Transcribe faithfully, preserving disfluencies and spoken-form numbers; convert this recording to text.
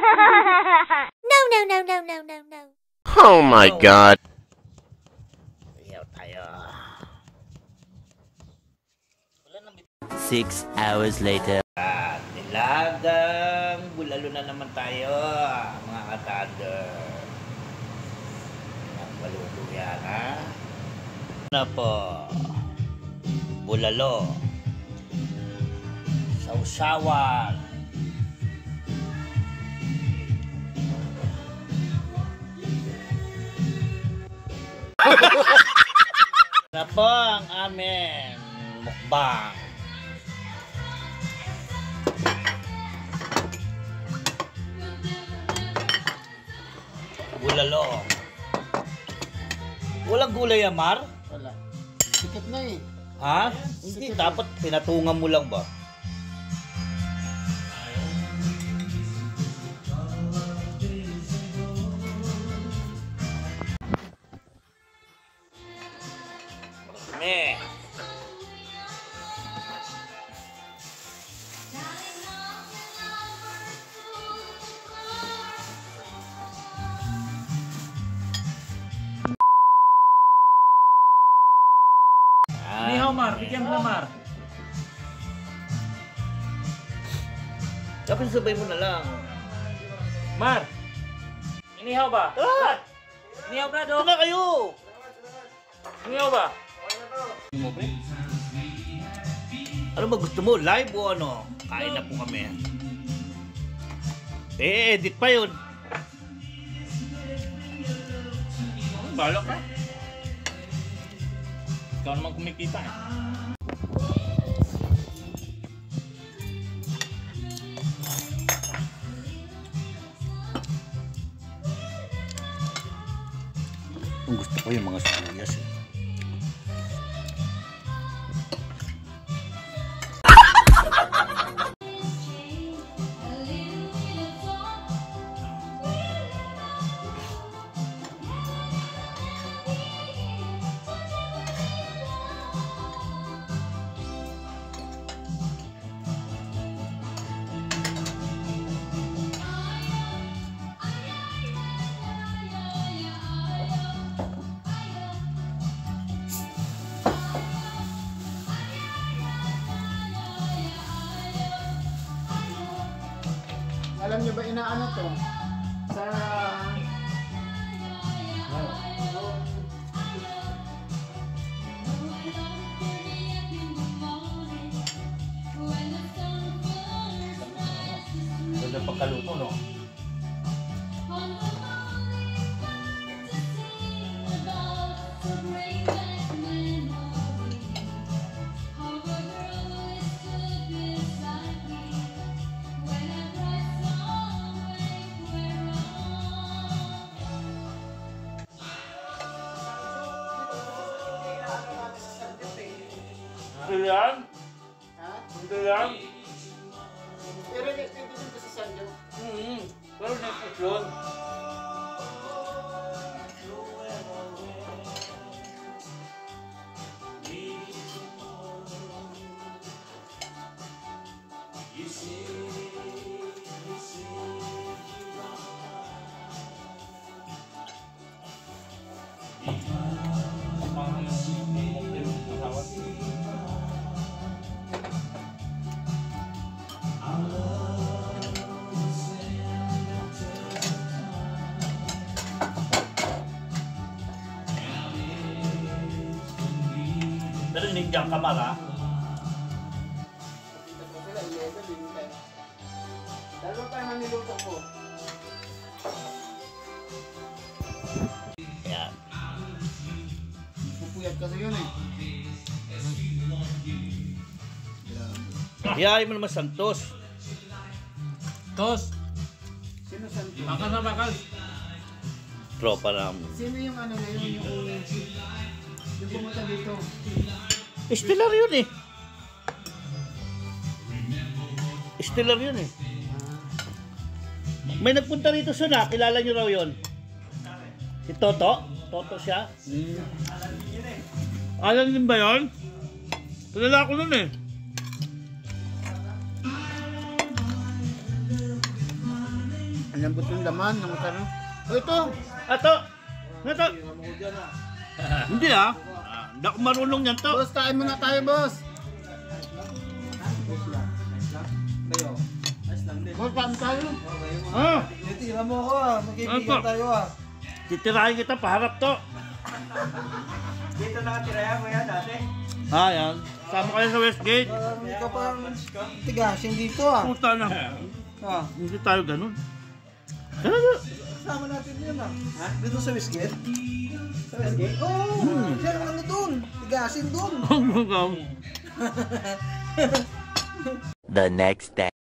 No, no, no, no, no, no, no. Oh my God. Iyaw tayo. Six hours later. At nilagang bulalo na naman tayo, mga katander. Nagbaluto yan, ha? Ano po? Bulalo. Sausawan. Na po ang amin mukbang. Bulalo. Walang gulay, Amar? Wala. Sikat na eh. Ha? Hindi, dapat pinatungan mo lang ba? Marami. Inihaw, Mar. Bigyan mo na, Mar. Dapat sabay mo na lang. Mar! Inihaw ba? Ah! Inihaw, Brado. Ito na kayo! Inihaw ba? Ano ba gusto mo? Live o ano? Kain na po kami. Eh, edit pa yun. Balok ka. Ikaw naman kumikita eh. Ang gusto ko yung mga sibuyas eh. Alam niyo ba inaano to? Sa... Ganda pagkaluto, no? Hindi yan? Ha? Hindi yan? Pero nagpindi din ko sa Sanjo. Hmm. Pero next yun. Narinig diyang kamar, ha? Dito ko sila, eleven din tayo. Dalawa tayo na niluto ko. Ayan. Pupuyat kasi yun eh. Iyayin mo naman Santos. Tos! Sino Sanjo? Bakal na bakal! Tropa namin. Sino yung ano na yun? Yung, yung pumunta dito? Stellar yun eh. Stellar yun eh. May nagpunta rito sa na, kilala nyo raw yun. Si Toto? Toto siya? Hmm. Alam din ba yun? Kilala ko nun eh. Malambot yung laman ng karne. O ito! Ato! Ito! Hindi ah. Ah, Hindi ako marunong yan to. Boss, kain muna tayo, boss! Kayo. Ayos lang din. Boss, kain tayo! Ah, Tira mo ako ah. Magkaibigan Apa. tayo ah. titirahin kita paharap to. Dito nakatira yan kuya dati. Ah, yan. Sama kayo sa Westgate. Parang ikaw parang tigasin dito ah. Puta na. Ah. Hindi tayo ganun. Talaga. Kasama natin yun ah. Ha? Dito sa Westgate? Sa Westgate? Oo! Oh, Diyan ano dun? Tigasin dun. Ang mga. The next day.